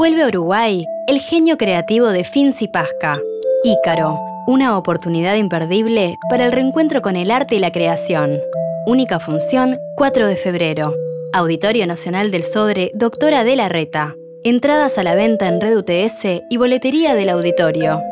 Vuelve a Uruguay el genio creativo de Finzi Pasca. Ícaro, una oportunidad imperdible para el reencuentro con el arte y la creación. Única función, 4 de febrero. Auditorio Nacional del Sodre, Doctora de la Reta. Entradas a la venta en Red UTS y boletería del auditorio.